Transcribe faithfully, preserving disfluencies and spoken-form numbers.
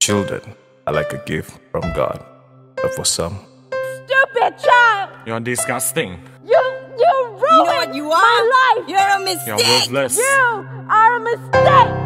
Children are like a gift from God, but for some, stupid child! you're disgusting. You, you ruined You know what you are? my life! You're a mistake! You're worthless. You are a mistake!